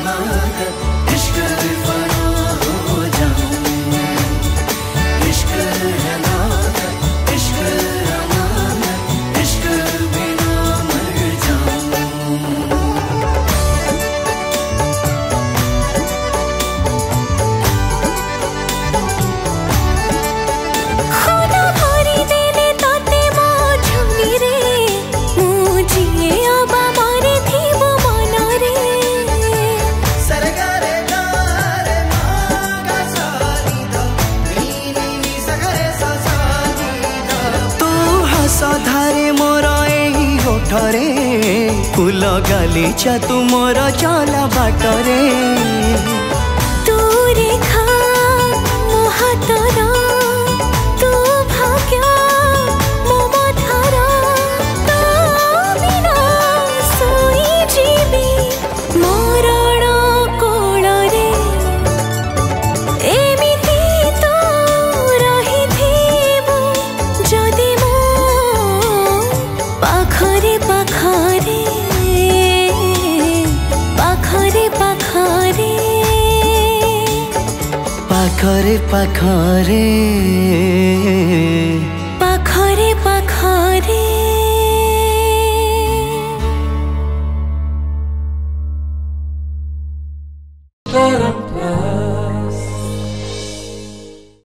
अमानत इश्क फना हो जाऊं। इश्क है नादत इश्क अमानत इश्क बिना मर जाऊं। खुदा भरी देले ताते मो झुमी रे मुझे अब मारे थी वो मना रे। सरगरे गारे मागा सानी दा नी नी सगरे सा सानी दा। तू हस धारे मोर एही होठरे फूल गालीचा तू मोर चला बाटरे। तू रेखा मो हातरा तू भाग्य मो मथारा तो बिना सोई जीवी मरण कोଳରେ। एमिति तो रहिथिबु जदि मो पाखरे पाखरे पाखरे पाखरे पाखरे पाखरे पाखरे पाखरे। Da